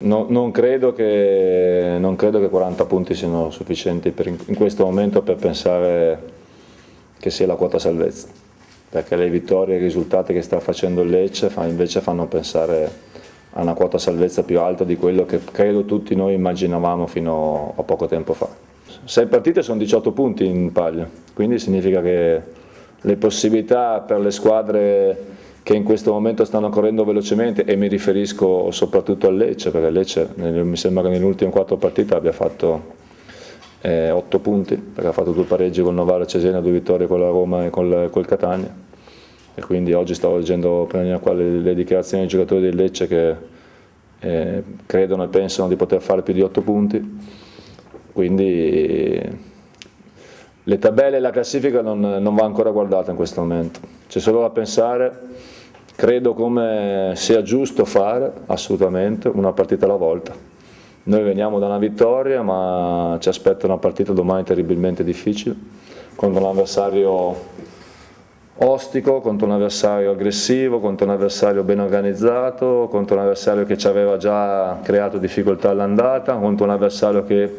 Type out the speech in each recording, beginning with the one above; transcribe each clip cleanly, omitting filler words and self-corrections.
non credo che 40 punti siano sufficienti in questo momento per pensare che sia la quota salvezza, perché le vittorie e i risultati che sta facendo il Lecce invece fanno pensare a una quota salvezza più alta di quello che credo tutti noi immaginavamo fino a poco tempo fa. 6 partite sono 18 punti in palio, quindi significa che le possibilità per le squadre che in questo momento stanno correndo velocemente, e mi riferisco soprattutto al Lecce, perché il Lecce mi sembra che nelle ultime 4 partite abbia fatto 8 punti, perché ha fatto 2 pareggi con Novara Cesena, 2 vittorie con la Roma e col Catania, e quindi oggi stavo leggendo prima qua le dichiarazioni dei giocatori del Lecce che credono e pensano di poter fare più di 8 punti, quindi le tabelle e la classifica non va ancora guardata in questo momento, c'è solo da pensare, credo come sia giusto fare assolutamente una partita alla volta. Noi veniamo da una vittoria, ma ci aspetta una partita domani terribilmente difficile, contro un avversario ostico, contro un avversario aggressivo, contro un avversario ben organizzato, contro un avversario che ci aveva già creato difficoltà all'andata, contro un avversario che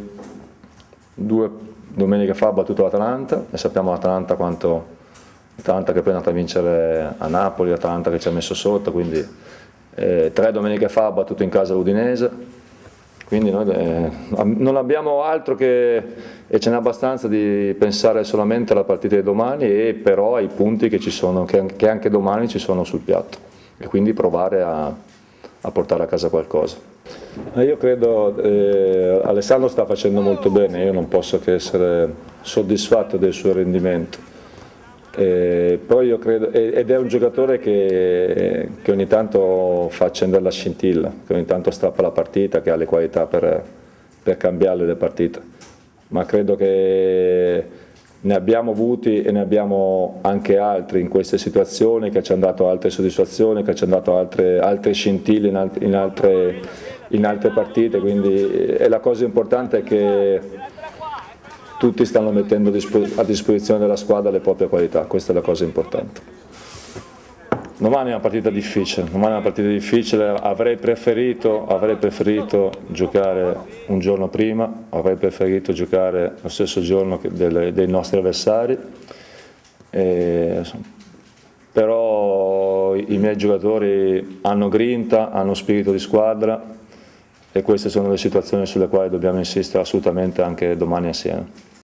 2 domeniche fa ha battuto l'Atalanta, e sappiamo l'Atalanta quanto l'Atalanta che poi è andata a vincere a Napoli, l'Atalanta che ci ha messo sotto, quindi 3 domeniche fa ha battuto in casa l'Udinese. Quindi noi non abbiamo altro e ce n'è abbastanza di pensare solamente alla partita di domani, e però ai punti che ci sono, che anche domani ci sono sul piatto, e quindi provare a portare a casa qualcosa. Io credo Alessandro sta facendo molto bene, io non posso che essere soddisfatto del suo rendimento. Poi io credo, ed è un giocatore che ogni tanto fa accendere la scintilla, che ogni tanto strappa la partita, che ha le qualità per cambiarle le partite, ma credo che ne abbiamo avuti e ne abbiamo anche altri in queste situazioni, che ci hanno dato altre soddisfazioni, che ci hanno dato altre scintille in altre partite, quindi la cosa importante è che tutti stanno mettendo a disposizione della squadra le proprie qualità, questa è la cosa importante. Domani è una partita difficile, avrei preferito giocare un giorno prima, avrei preferito giocare lo stesso giorno dei nostri avversari, però i miei giocatori hanno grinta, hanno spirito di squadra, e queste sono le situazioni sulle quali dobbiamo insistere assolutamente anche domani assieme.